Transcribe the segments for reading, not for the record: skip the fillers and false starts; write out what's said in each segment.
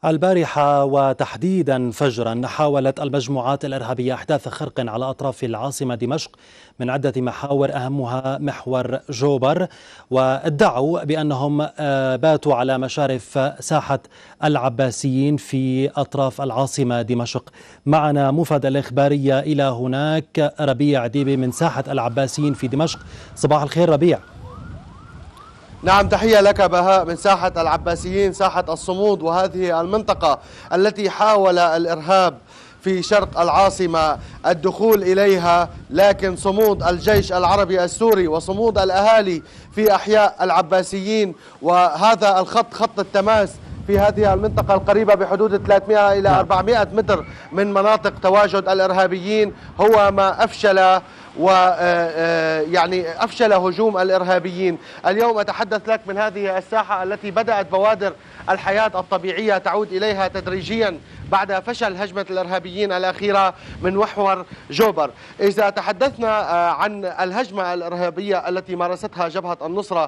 البارحة وتحديدا فجرا حاولت المجموعات الإرهابية إحداث خرق على أطراف العاصمة دمشق من عدة محاور أهمها محور جوبر، وادعوا بأنهم باتوا على مشارف ساحة العباسيين في أطراف العاصمة دمشق. معنا مفادة الإخبارية إلى هناك ربيع ديبي من ساحة العباسيين في دمشق. صباح الخير ربيع. نعم، تحية لك بهاء من ساحة العباسيين، ساحة الصمود، وهذه المنطقة التي حاول الإرهاب في شرق العاصمة الدخول إليها، لكن صمود الجيش العربي السوري وصمود الأهالي في أحياء العباسيين وهذا الخط، خط التماس في هذه المنطقة القريبة بحدود 300 إلى 400 متر من مناطق تواجد الإرهابيين هو ما أفشل أفشل هجوم الإرهابيين. اليوم أتحدث لك من هذه الساحة التي بدأت بوادر الحياة الطبيعية تعود إليها تدريجيا بعد فشل هجمة الإرهابيين الأخيرة من محور جوبر. إذا تحدثنا عن الهجمة الإرهابية التي مارستها جبهة النصرة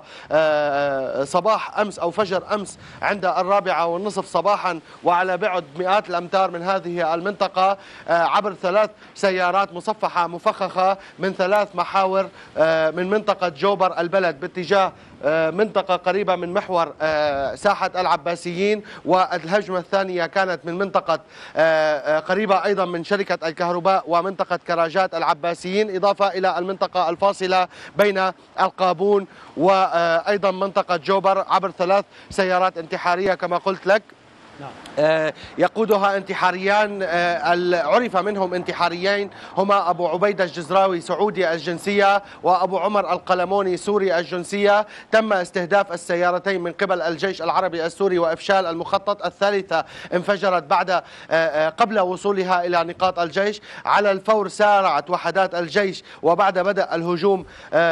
صباح أمس أو فجر أمس عند 4:30 صباحا وعلى بعد مئات الأمتار من هذه المنطقة عبر 3 سيارات مصفحة مفخخة من 3 محاور من منطقة جوبر البلد باتجاه منطقة قريبة من محور ساحة العباسيين، والهجمة الثانية كانت من منطقة قريبة أيضا من شركة الكهرباء ومنطقة كراجات العباسيين، إضافة إلى المنطقة الفاصلة بين القابون وأيضا منطقة جوبر عبر 3 سيارات انتحارية كما قلت لك. يقودها انتحاريان عرف منهم انتحاريين هما أبو عبيدة الجزراوي سعودي الجنسية وأبو عمر القلموني سوري الجنسية. تم استهداف السيارتين من قبل الجيش العربي السوري وإفشال المخطط. الثالثة انفجرت قبل وصولها إلى نقاط الجيش. على الفور سارعت وحدات الجيش وبعد بدأ الهجوم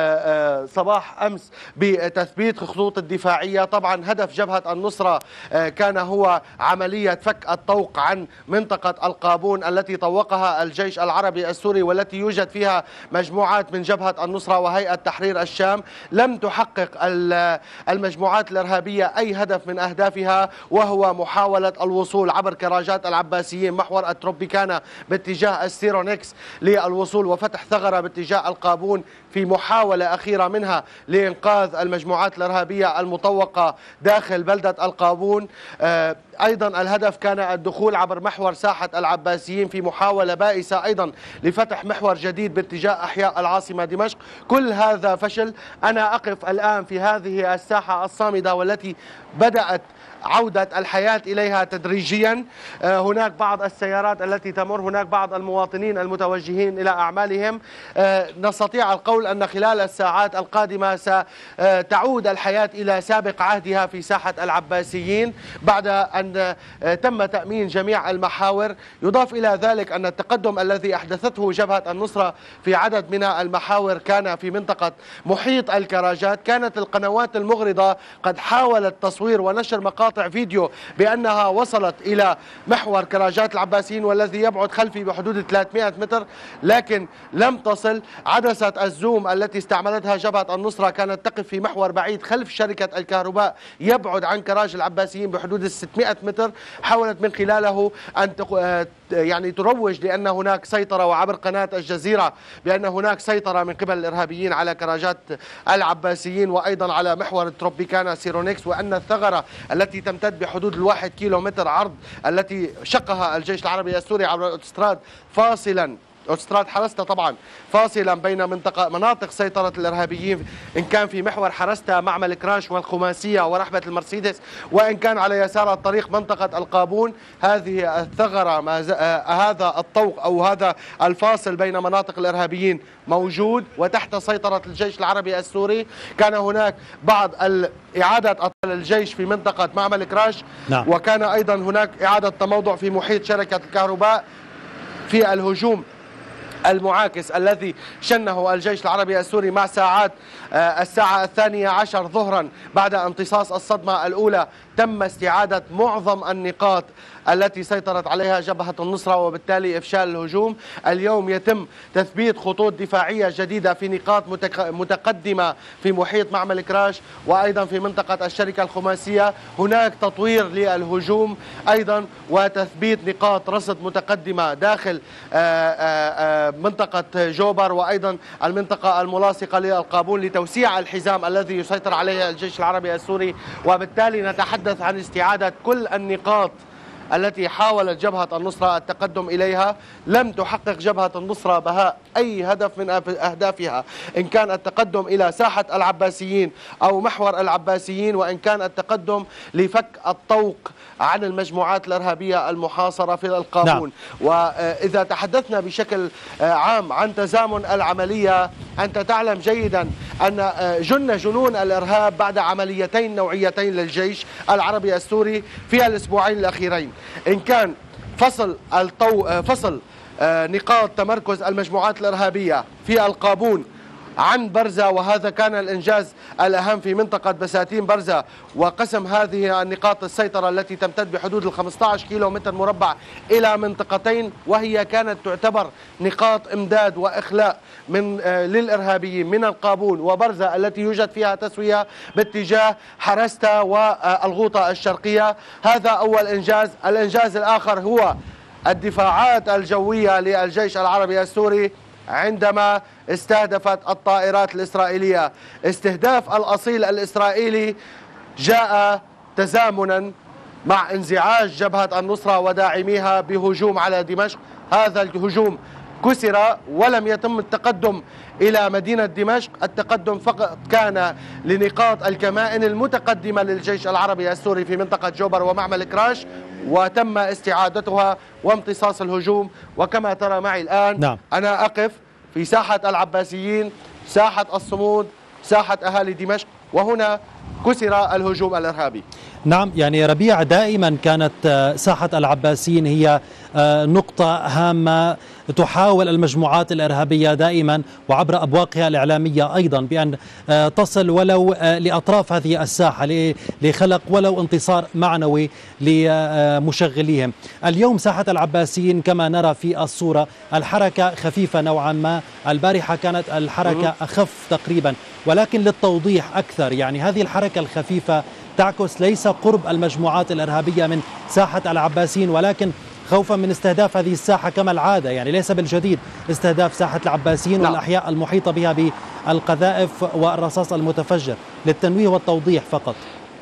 صباح أمس بتثبيت خطوط الدفاعية. طبعا هدف جبهة النصرة كان هو عملية فك الطوق عن منطقة القابون التي طوقها الجيش العربي السوري والتي يوجد فيها مجموعات من جبهة النصرة وهيئة تحرير الشام. لم تحقق المجموعات الإرهابية أي هدف من أهدافها، وهو محاولة الوصول عبر كراجات العباسيين محور التروبيكانا باتجاه السيرونكس للوصول وفتح ثغرة باتجاه القابون في محاولة أخيرة منها لإنقاذ المجموعات الإرهابية المطوقة داخل بلدة القابون. أيضا الهدف كان الدخول عبر محور ساحة العباسيين في محاولة بائسة أيضا لفتح محور جديد باتجاه أحياء العاصمة دمشق. كل هذا فشل. أنا أقف الآن في هذه الساحة الصامدة والتي بدأت عودة الحياة إليها تدريجيا. هناك بعض السيارات التي تمر، هناك بعض المواطنين المتوجهين إلى أعمالهم. نستطيع القول أن خلال الساعات القادمة ستعود الحياة إلى سابق عهدها في ساحة العباسيين بعد أن تم تأمين جميع المحاور. يضاف إلى ذلك أن التقدم الذي أحدثته جبهة النصرة في عدد من المحاور كان في منطقة محيط الكراجات. كانت القنوات المغرضة قد حاولت تصوير ونشر مقاطع فيديو بأنها وصلت إلى محور كراجات العباسيين والذي يبعد خلفي بحدود 300 متر، لكن لم تصل. عدسة الزوم التي استعملتها جبهة النصرة كانت تقف في محور بعيد خلف شركة الكهرباء يبعد عن كراج العباسيين بحدود 600 متر. حاولت من خلاله أن تروج لأن هناك سيطرة، وعبر قناة الجزيرة بأن هناك سيطرة من قبل الإرهابيين على كراجات العباسيين وأيضا على محور التروبيكانا سيرونكس، وأن الثغرة التي تمتد بحدود 1 كيلومتر عرض التي شقها الجيش العربي السوري عبر الأوتوستراد أوتوستراد حرستا طبعا فاصلا بين مناطق سيطرة الإرهابيين، إن كان في محور حرستا معمل كراش والخماسية ورحبة المرسيدس، وإن كان على يسار الطريق منطقة القابون. هذه الثغرة هذا الطوق أو هذا الفاصل بين مناطق الإرهابيين موجود وتحت سيطرة الجيش العربي السوري. كان هناك بعض إعادة أطفال الجيش في منطقة معمل كراش. نعم. وكان أيضا هناك إعادة تموضع في محيط شركة الكهرباء في الهجوم المعاكس الذي شنه الجيش العربي السوري مع ساعات الساعة 12 ظهرا بعد امتصاص الصدمة الأولى تم استعادة معظم النقاط التي سيطرت عليها جبهة النصرة وبالتالي إفشال الهجوم. اليوم يتم تثبيت خطوط دفاعية جديدة في نقاط متقدمة في محيط معمل كراش وأيضا في منطقة الشركة الخماسية. هناك تطوير للهجوم أيضا وتثبيت نقاط رصد متقدمة داخل منطقة جوبر وأيضا المنطقة الملاصقة للقابون لتوسيع الحزام الذي يسيطر عليه الجيش العربي السوري. وبالتالي نتحدث عن استعادة كل النقاط التي حاولت جبهة النصرة التقدم إليها. لم تحقق جبهة النصرة بهاء أي هدف من أهدافها، إن كان التقدم إلى ساحة العباسيين أو محور العباسيين، وإن كان التقدم لفك الطوق عن المجموعات الإرهابية المحاصرة في القابون. وإذا تحدثنا بشكل عام عن تزامن العملية، أنت تعلم جيدا أن جنون الإرهاب بعد عمليتين نوعيتين للجيش العربي السوري في الأسبوعين الأخيرين، إن كان فصل نقاط تمركز المجموعات الإرهابية في القابون عن برزة، وهذا كان الإنجاز الأهم في منطقة بساتين برزة، وقسم هذه النقاط السيطرة التي تمتد بحدود 15 كيلومتر مربع إلى منطقتين، وهي كانت تعتبر نقاط إمداد وإخلاء للإرهابيين من القابون وبرزة التي يوجد فيها تسوية باتجاه حرستا والغوطة الشرقية. هذا أول إنجاز. الإنجاز الآخر هو الدفاعات الجوية للجيش العربي السوري عندما استهدفت الطائرات الإسرائيلية. استهداف الأصيل الإسرائيلي جاء تزامنا مع انزعاج جبهة النصرة وداعميها بهجوم على دمشق. هذا الهجوم كسر ولم يتم التقدم إلى مدينة دمشق، التقدم فقط كان لنقاط الكمائن المتقدمة للجيش العربي السوري في منطقة جوبر ومعمل كراش، وتم استعادتها وامتصاص الهجوم. وكما ترى معي الآن أنا أقف في ساحة العباسيين، ساحة الصمود، ساحة أهالي دمشق، وهنا كسر الهجوم الإرهابي. نعم، يعني ربيع دائما كانت ساحة العباسيين هي نقطة هامة تحاول المجموعات الإرهابية دائما وعبر أبواقها الإعلامية أيضا بأن تصل ولو لأطراف هذه الساحة لخلق ولو انتصار معنوي لمشغليهم. اليوم ساحة العباسيين كما نرى في الصورة الحركة خفيفة نوعا ما، البارحة كانت الحركة أخف تقريبا، ولكن للتوضيح أكثر يعني هذه الحركة الخفيفة تعكس ليس قرب المجموعات الإرهابية من ساحة العباسيين، ولكن خوفا من استهداف هذه الساحة كما العادة، يعني ليس بالجديد استهداف ساحة العباسيين والأحياء المحيطة بها بالقذائف والرصاص المتفجر. للتنويه والتوضيح فقط.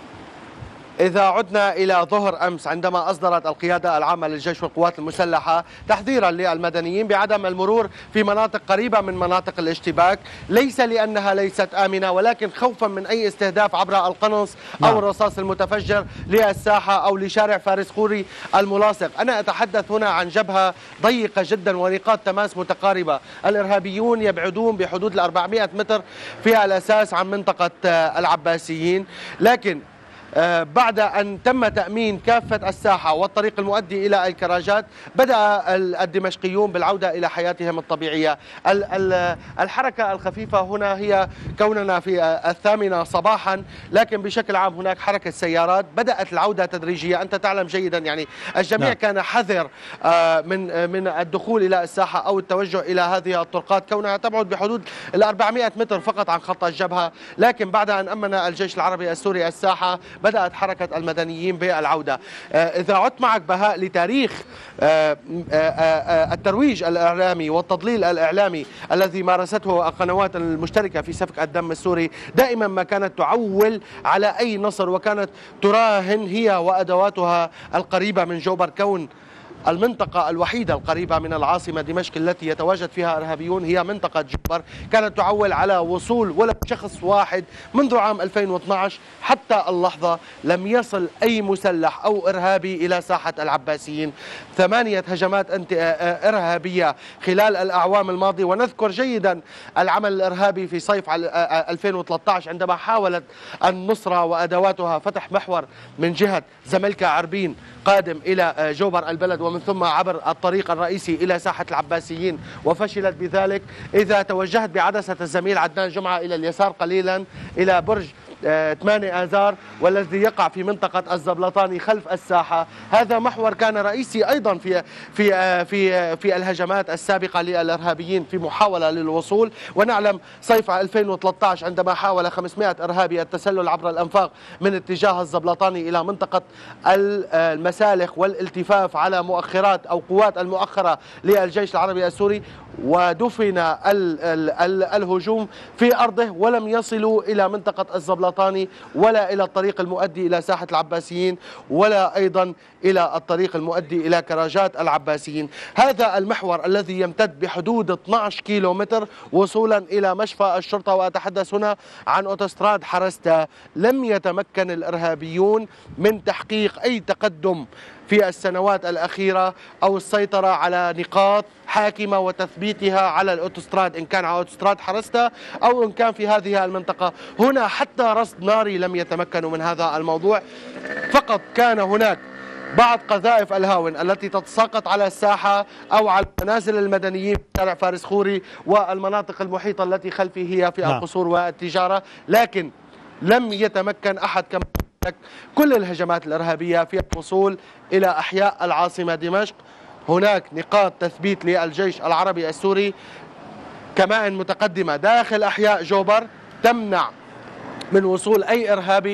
إذا عدنا إلى ظهر أمس عندما أصدرت القيادة العامة للجيش والقوات المسلحة تحذيرا للمدنيين بعدم المرور في مناطق قريبة من مناطق الاشتباك، ليس لأنها ليست آمنة ولكن خوفا من أي استهداف عبر القنص أو الرصاص المتفجر للساحة أو لشارع فارس خوري الملاصق. أنا أتحدث هنا عن جبهة ضيقة جدا ونقاط تماس متقاربة. الإرهابيون يبعدون بحدود 400 متر في الأساس عن منطقة العباسيين، لكن بعد أن تم تأمين كافة الساحة والطريق المؤدي إلى الكراجات بدأ الدمشقيون بالعودة إلى حياتهم الطبيعية. الحركة الخفيفة هنا هي كوننا في 8 صباحا، لكن بشكل عام هناك حركة سيارات بدأت العودة تدريجية. أنت تعلم جيدا يعني الجميع كان حذر من الدخول إلى الساحة أو التوجه إلى هذه الطرقات كونها تبعد بحدود 400 متر فقط عن خط الجبهة، لكن بعد أن أمن الجيش العربي السوري الساحة بدأت حركة المدنيين بالعودة. إذا عدت معك بهاء لتاريخ الترويج الإعلامي والتضليل الإعلامي الذي مارسته القنوات المشتركة في سفك الدم السوري، دائما ما كانت تعول على أي نصر وكانت تراهن هي وأدواتها القريبة من جوبر، كون المنطقة الوحيدة القريبة من العاصمة دمشق التي يتواجد فيها إرهابيون هي منطقة جوبر، كانت تعول على وصول ولو شخص واحد. منذ عام 2012 حتى اللحظة لم يصل أي مسلح أو إرهابي إلى ساحة العباسيين. 8 هجمات إرهابية خلال الأعوام الماضية، ونذكر جيدا العمل الإرهابي في صيف 2013 عندما حاولت النصرة وأدواتها فتح محور من جهة زملكا عربين قادم إلى جوبر البلد ومن ثم عبر الطريق الرئيسي إلى ساحة العباسيين وفشلت بذلك. إذا توجهت بعدسة الزميل عدنان جمعة إلى اليسار قليلا إلى برج 8 آذار والذي يقع في منطقة الزبلطاني خلف الساحة، هذا محور كان رئيسي أيضا في الهجمات السابقة للإرهابيين في محاولة للوصول. ونعلم صيف 2013 عندما حاول 500 إرهابي التسلل عبر الأنفاق من اتجاه الزبلطاني إلى منطقة المسالخ والالتفاف على مؤخرات أو قوات المؤخرة للجيش العربي السوري، ودفن الهجوم في أرضه ولم يصلوا إلى منطقة الزبلطاني ولا إلى الطريق المؤدي إلى ساحة العباسيين ولا أيضا إلى الطريق المؤدي إلى كراجات العباسيين. هذا المحور الذي يمتد بحدود 12 كيلومتر وصولا إلى مشفى الشرطة، وأتحدث هنا عن أوتوستراد حرستا، لم يتمكن الإرهابيون من تحقيق أي تقدم في السنوات الأخيرة أو السيطرة على نقاط حاكمة وتثبيتها على الأوتوستراد، إن كان على أوتوستراد حرستا أو إن كان في هذه المنطقة. هنا حتى رصد ناري لم يتمكنوا من هذا الموضوع، فقط كان هناك بعض قذائف الهاون التي تتساقط على الساحة أو على منازل المدنيين في شارع فارس خوري والمناطق المحيطة التي خلفه هي في القصور والتجارة، لكن لم يتمكن أحد كما كل الهجمات الإرهابية في الوصول إلى أحياء العاصمة دمشق. هناك نقاط تثبيت للجيش العربي السوري كمان متقدمة داخل أحياء جوبر تمنع من وصول أي إرهابي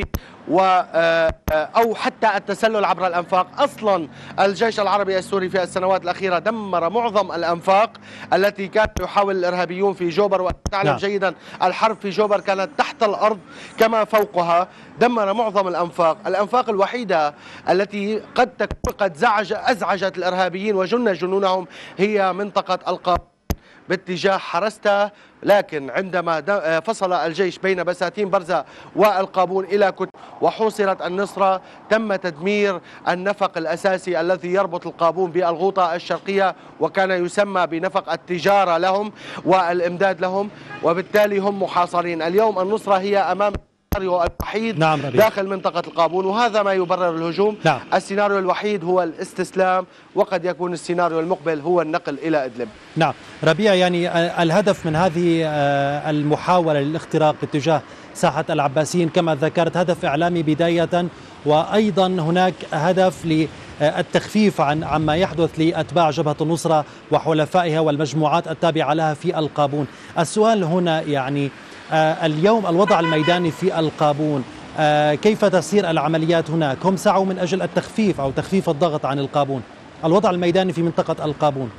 أو حتى التسلل عبر الأنفاق. أصلا الجيش العربي السوري في السنوات الأخيرة دمر معظم الأنفاق التي كان يحاول الإرهابيون في جوبر، وتعلم جيدا الحرب في جوبر كانت تحت الأرض كما فوقها. دمر معظم الأنفاق الوحيدة التي قد تكون قد أزعجت الإرهابيين وجن جنونهم هي منطقة القاب باتجاه حرستا، لكن عندما فصل الجيش بين بساتين برزة والقابون إلى كتب وحوصرت النصرة، تم تدمير النفق الأساسي الذي يربط القابون بالغوطة الشرقية، وكان يسمى بنفق التجارة لهم والإمداد لهم، وبالتالي هم محاصرين. اليوم النصرة هي أمام السيناريو الوحيد داخل منطقة القابون، وهذا ما يبرر الهجوم. السيناريو الوحيد هو الاستسلام، وقد يكون السيناريو المقبل هو النقل إلى إدلب. نعم ربيع، يعني الهدف من هذه المحاولة للاختراق باتجاه ساحة العباسيين كما ذكرت هدف إعلامي بداية، وأيضا هناك هدف للتخفيف عما يحدث لأتباع جبهة النصرة وحلفائها والمجموعات التابعة لها في القابون. السؤال هنا يعني اليوم الوضع الميداني في القابون، كيف تسير العمليات هناك؟ هم سعوا من أجل التخفيف أو تخفيف الضغط عن القابون. الوضع الميداني في منطقة القابون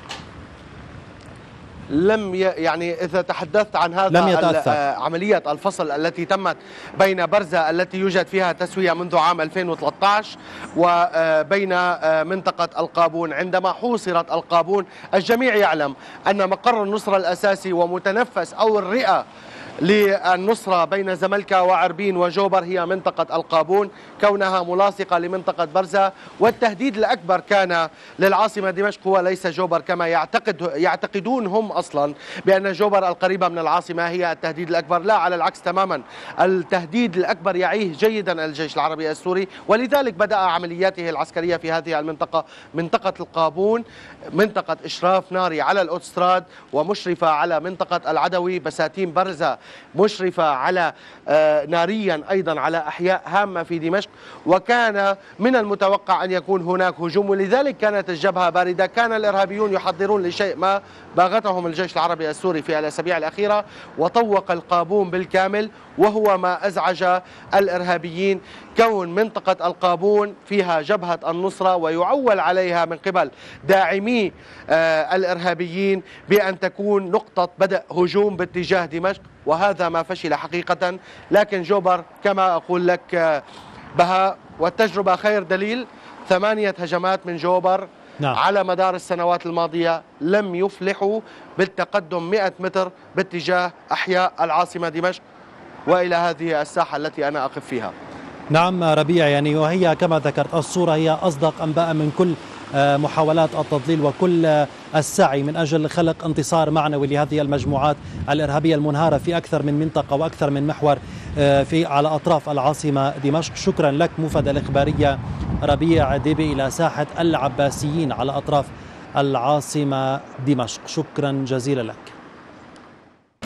يعني إذا تحدثت عن هذا عملية الفصل التي تمت بين برزة التي يوجد فيها تسوية منذ عام 2013 وبين منطقة القابون، عندما حوصرت القابون الجميع يعلم أن مقر النصرة الأساسي ومتنفس أو الرئة للنصرة بين زملكا وعربين وجوبر هي منطقة القابون، كونها ملاصقة لمنطقة برزة. والتهديد الأكبر كان للعاصمة دمشق هو ليس جوبر كما يعتقدون هم أصلا بأن جوبر القريبة من العاصمة هي التهديد الأكبر. لا، على العكس تماما، التهديد الأكبر يعيه جيدا الجيش العربي السوري، ولذلك بدأ عملياته العسكرية في هذه المنطقة، منطقة القابون، منطقة إشراف ناري على الأوتوستراد ومشرفة على منطقة العدوي، بساتين برزة مشرفة على ناريا أيضا على أحياء هامة في دمشق. وكان من المتوقع أن يكون هناك هجوم، ولذلك كانت الجبهة باردة. كان الإرهابيون يحضرون لشيء ما باغتهم الجيش العربي السوري في الأسابيع الأخيرة، وطوق القابون بالكامل، وهو ما أزعج الإرهابيين. كون منطقة القابون فيها جبهة النصرة ويعول عليها من قبل داعمي الإرهابيين بأن تكون نقطة بدء هجوم باتجاه دمشق، وهذا ما فشل حقيقة. لكن جوبر كما أقول لك بهاء، والتجربة خير دليل، 8 هجمات من جوبر على مدار السنوات الماضية لم يفلحوا بالتقدم 100 متر باتجاه أحياء العاصمة دمشق وإلى هذه الساحة التي أنا أقف فيها. نعم ربيع، يعني وهي كما ذكرت الصورة هي أصدق أنباء من كل محاولات التضليل وكل السعي من أجل خلق انتصار معنوي لهذه المجموعات الإرهابية المنهارة في أكثر من منطقة وأكثر من محور على أطراف العاصمة دمشق. شكرا لك موفد الإخبارية ربيع ديبي إلى ساحة العباسيين على أطراف العاصمة دمشق. شكرا جزيلا لك.